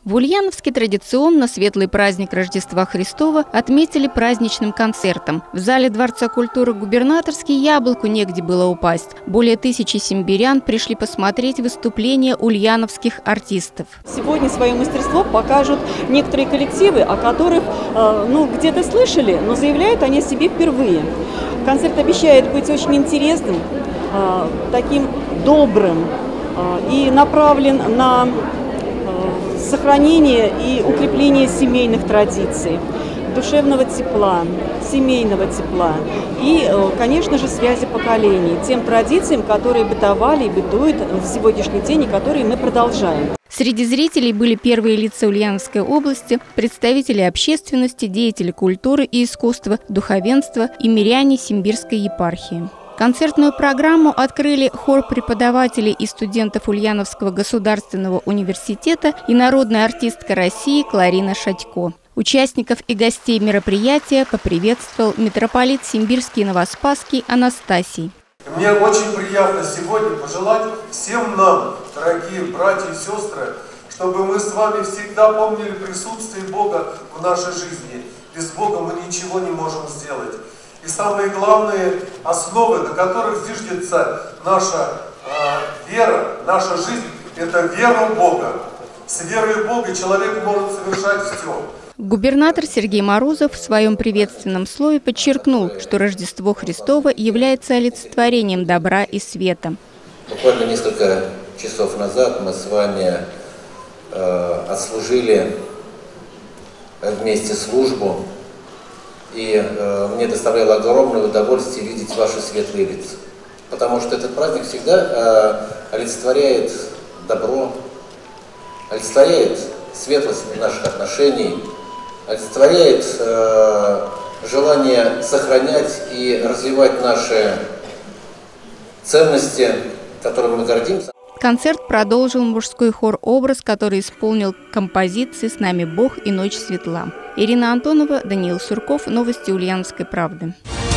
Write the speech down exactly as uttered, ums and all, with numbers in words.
В Ульяновске традиционно светлый праздник Рождества Христова отметили праздничным концертом. В зале Дворца культуры «Губернаторский» яблоку негде было упасть. Более тысячи симбирян пришли посмотреть выступления ульяновских артистов. Сегодня свое мастерство покажут некоторые коллективы, о которых э, ну, где-то слышали, но заявляют они о себе впервые. Концерт обещает быть очень интересным, э, таким добрым э, и направлен на сохранение и укрепление семейных традиций, душевного тепла, семейного тепла и, конечно же, связи поколений, тем традициям, которые бытовали и бытуют в сегодняшний день и которые мы продолжаем. Среди зрителей были первые лица Ульяновской области, представители общественности, деятели культуры и искусства, духовенства и миряне Симбирской епархии. Концертную программу открыли хор преподавателей и студентов Ульяновского государственного университета и народная артистка России Кларина Шатько. Участников и гостей мероприятия поприветствовал митрополит Симбирский и Новоспасский Анастасий. Мне очень приятно сегодня пожелать всем нам, дорогие братья и сестры, чтобы мы с вами всегда помнили присутствие Бога в нашей жизни. Без Бога мы ничего не можем сделать. И самые главные основы, на которых зиждется наша э, вера, наша жизнь, это вера в Бога. С верой в Бога человек может совершать все. Губернатор Сергей Морозов в своем приветственном слове подчеркнул, что Рождество Христово является олицетворением добра и света. Буквально несколько часов назад мы с вами э, отслужили вместе службу. И э, мне доставляло огромное удовольствие видеть ваши светлые лица. Потому что этот праздник всегда э, олицетворяет добро, олицетворяет светлость наших отношений, олицетворяет э, желание сохранять и развивать наши ценности, которыми мы гордимся. Концерт продолжил мужской хор «Образ», который исполнил композиции «С нами Бог» и «Ночь светла». Ирина Антонова, Даниил Сурков. Новости Ульяновской правды.